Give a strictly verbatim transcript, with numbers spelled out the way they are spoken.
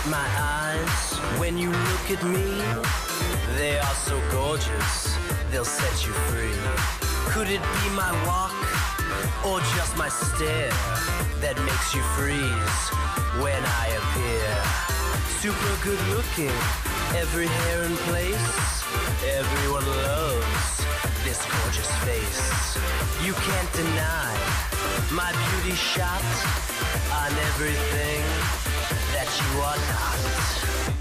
My eyes, when you look at me, they are so gorgeous, they'll set you free. Could it be my walk, or just my stare, that makes you freeze when I appear? Super good looking, every hair in place, everyone loves this gorgeous face. You can't deny my beauty shot on everything that you are not.